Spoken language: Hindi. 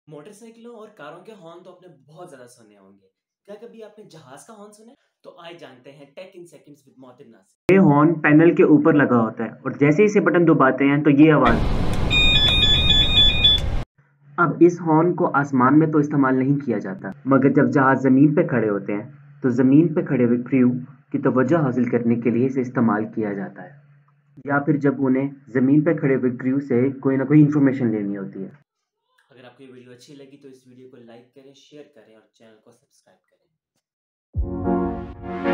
मोटरसाइकिलों और कारों के हॉर्न तो आपने बहुत ज़्यादा सुने होंगे। क्या कभी आपने जहाज़ का हॉर्न सुना है? तो आइए जानते हैं tech in seconds with Mohtin Nasir. ये हॉर्न पैनल के ऊपर लगा होता है और जैसे ही इसे बटन दबाते हैं तो ये आवाज़। अब इस हॉर्न को आसमान में तो इस्तेमाल नहीं किया जाता, मगर जब जहाज ज़मीन पे खड़े होते हैं तो ज़मीन पे खड़े हुए क्रू की तवज्जो हासिल करने के लिए इसे इस्तेमाल किया जाता है, या फिर जब उन्हें ज़मीन पे खड़े हुए क्रू से कोई ना कोई इन्फॉर्मेशन लेनी होती है। अगर आपको ये वीडियो अच्छी लगी तो इस वीडियो को लाइक करें, शेयर करें और चैनल को सब्सक्राइब करें।